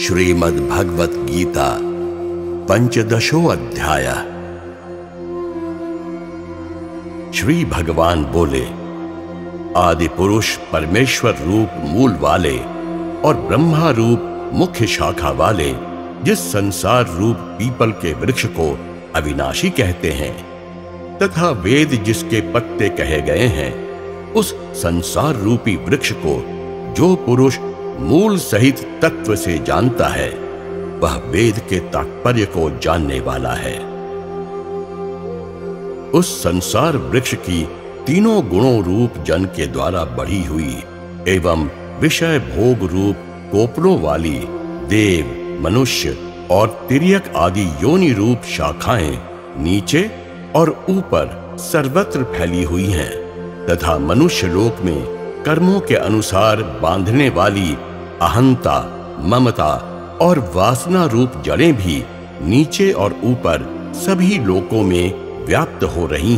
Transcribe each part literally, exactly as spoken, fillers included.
श्रीमद् भगवत गीता पंचदशो अध्याय। श्री भगवान बोले, आदि पुरुष परमेश्वर रूप मूल वाले और ब्रह्मा रूप मुख्य शाखा वाले जिस संसार रूप पीपल के वृक्ष को अविनाशी कहते हैं तथा वेद जिसके पत्ते कहे गए हैं, उस संसार रूपी वृक्ष को जो पुरुष मूल सहित तत्व से जानता है, वह वेद के तात्पर्य को जानने वाला है। उस संसार वृक्ष की तीनों गुणों रूप जन के द्वारा बढ़ी हुई एवं विषय भोग रूप कोपलों वाली देव, मनुष्य और तिर्यक आदि योनि रूप शाखाएं नीचे और ऊपर सर्वत्र फैली हुई हैं तथा मनुष्य लोक में कर्मों के अनुसार बांधने वाली अहंता, ममता और वासना रूप जड़ें भी नीचे और ऊपर सभी लोकों में व्याप्त हो रही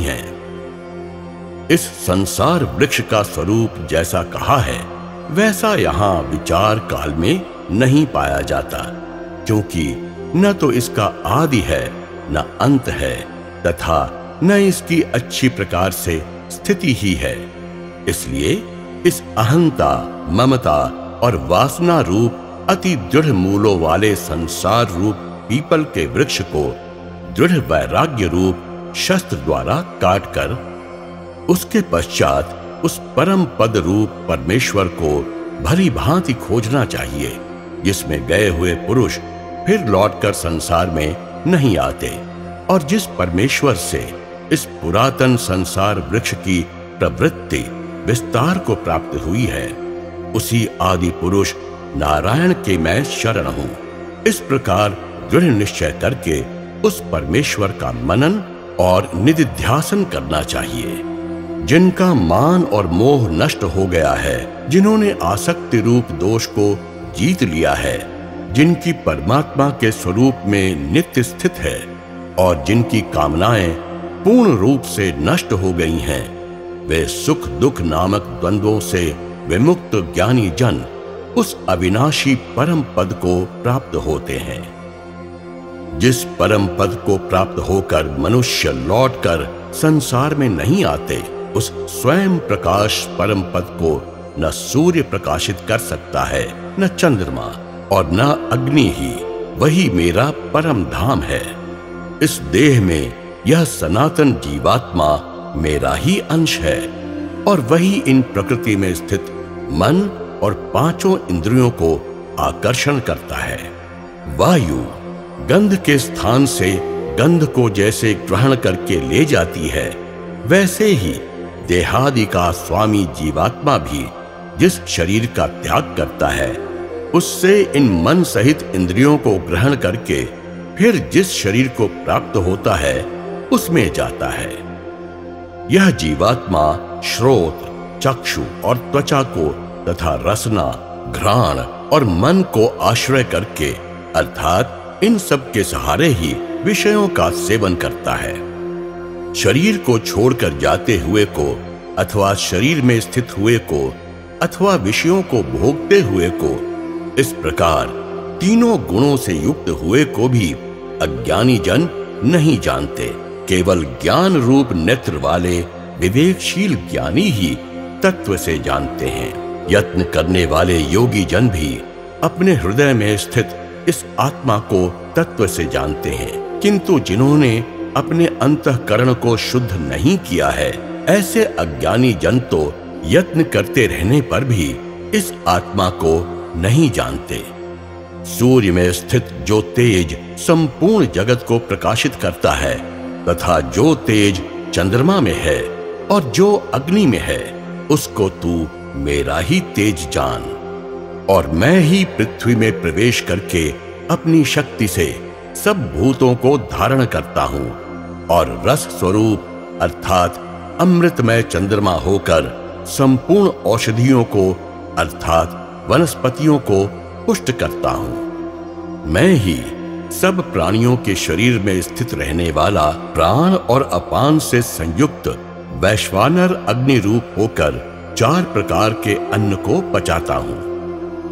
हैं। इस संसार वृक्ष का स्वरूप जैसा कहा है वैसा यहाँ विचार काल में नहीं पाया जाता, क्योंकि न तो इसका आदि है न अंत है तथा न इसकी अच्छी प्रकार से स्थिति ही है। इसलिए इस अहंता, ममता और वासना रूप अति दृढ़ मूलों वाले संसार रूप पीपल के वृक्ष को दृढ़ वैराग्य रूप शस्त्र द्वारा काटकर उसके पश्चात उस परम पद रूप परमेश्वर को भली भांति खोजना चाहिए, जिसमें गए हुए पुरुष फिर लौटकर संसार में नहीं आते और जिस परमेश्वर से इस पुरातन संसार वृक्ष की प्रवृत्ति विस्तार को प्राप्त हुई है, उसी आदि पुरुष नारायण के मैं शरण हूं। इस प्रकार दृढ़ निश्चय करके उस परमेश्वर का मनन और निधिध्यासन करना चाहिए। जिनका मान और मोह नष्ट हो गया है, जिन्होंने आसक्ति रूप दोष को जीत लिया है, जिनकी परमात्मा के स्वरूप में नित्य स्थित है और जिनकी कामनाएं पूर्ण रूप से नष्ट हो गई हैं, वे सुख दुख नामक द्वंद्वों से विमुक्त ज्ञानी जन उस अविनाशी परम पद को प्राप्त होते हैं। जिस परम पद को प्राप्त होकर मनुष्य लौटकर संसार में नहीं आते, उस स्वयं प्रकाश परम पद को न सूर्य प्रकाशित कर सकता है, न चंद्रमा और न अग्नि ही। वही मेरा परम धाम है। इस देह में यह सनातन जीवात्मा मेरा ही अंश है और वही इन प्रकृति में स्थित मन और पांचों इंद्रियों को आकर्षण करता है। वायु गंध के स्थान से गंध को जैसे ग्रहण करके ले जाती है, वैसे ही देहादि का स्वामी जीवात्मा भी जिस शरीर का त्याग करता है, उससे इन मन सहित इंद्रियों को ग्रहण करके फिर जिस शरीर को प्राप्त होता है उसमें जाता है। यह जीवात्मा श्रोत, चक्षु और त्वचा को तथा रसना, घ्राण और मन को आश्रय करके अर्थात इन सब के सहारे ही विषयों का सेवन करता है। शरीर को छोड़कर जाते हुए को अथवा शरीर में स्थित हुए को अथवा विषयों को भोगते हुए को, इस प्रकार तीनों गुणों से युक्त हुए को भी अज्ञानी जन नहीं जानते। केवल ज्ञान रूप नेत्र वाले विवेकशील ज्ञानी ही तत्व से जानते हैं। यत्न करने वाले योगी जन भी अपने हृदय में स्थित इस आत्मा को तत्व से जानते हैं, किंतु जिन्होंने अपने अंतःकरण को शुद्ध नहीं किया है, ऐसे अज्ञानी जन तो यत्न करते रहने पर भी इस आत्मा को नहीं जानते। सूर्य में स्थित जो तेज संपूर्ण जगत को प्रकाशित करता है तथा जो तेज चंद्रमा में है और जो अग्नि में है, उसको तू मेरा ही तेज जान। और मैं ही पृथ्वी में प्रवेश करके अपनी शक्ति से सब भूतों को धारण करता हूँ और रस स्वरूप अर्थात अमृतमय चंद्रमा होकर संपूर्ण औषधियों को अर्थात वनस्पतियों को पुष्ट करता हूँ। मैं ही सब प्राणियों के शरीर में स्थित रहने वाला प्राण और अपान से संयुक्त वैश्वानर अग्नि रूप होकर चार प्रकार के अन्न को पचाता हूँ।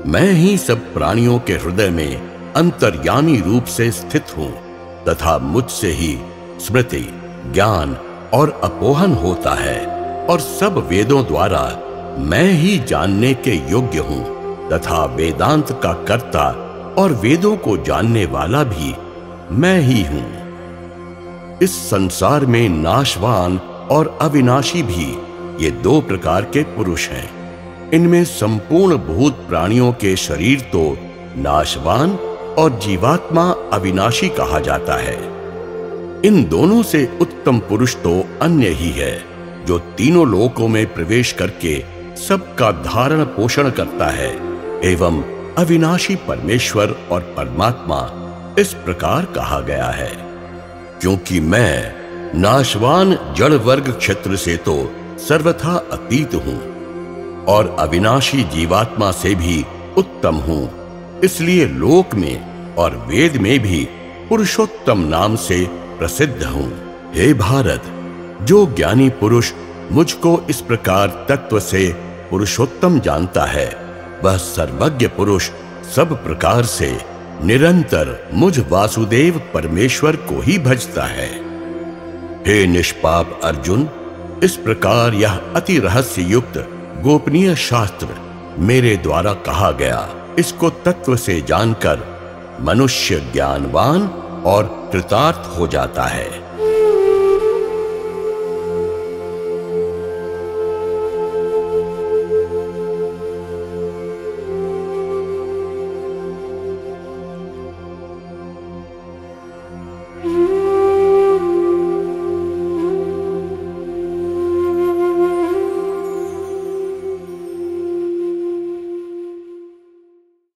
मैं ही सब प्राणियों के हृदय में अंतर्यामी रूप से स्थित हूँ तथा मुझसे ही स्मृति, ज्ञान और अपोहन होता है, और सब वेदों द्वारा मैं ही जानने के योग्य हूँ तथा वेदांत का कर्ता और वेदों को जानने वाला भी मैं ही हूँ। इस संसार में नाशवान और अविनाशी भी ये दो प्रकार के पुरुष हैं। इनमें संपूर्ण भूत प्राणियों के शरीर तो नाशवान और जीवात्मा अविनाशी कहा जाता है। इन दोनों से उत्तम पुरुष तो अन्य ही है, जो तीनों लोकों में प्रवेश करके सबका धारण पोषण करता है एवं अविनाशी परमेश्वर और परमात्मा इस प्रकार कहा गया है। क्योंकि मैं नाशवान जड़ वर्ग क्षेत्र से तो सर्वथा अतीत हूं और अविनाशी जीवात्मा से भी उत्तम हूं, इसलिए लोक में और वेद में भी पुरुषोत्तम नाम से प्रसिद्ध हूं। हे भारत, जो ज्ञानी पुरुष मुझको इस प्रकार तत्व से पुरुषोत्तम जानता है, वह सर्वज्ञ पुरुष सब प्रकार से निरंतर मुझ वासुदेव परमेश्वर को ही भजता है। हे निष्पाप अर्जुन, इस प्रकार यह अति रहस्य युक्त गोपनीय शास्त्र मेरे द्वारा कहा गया, इसको तत्व से जानकर मनुष्य ज्ञानवान और कृतार्थ हो जाता है।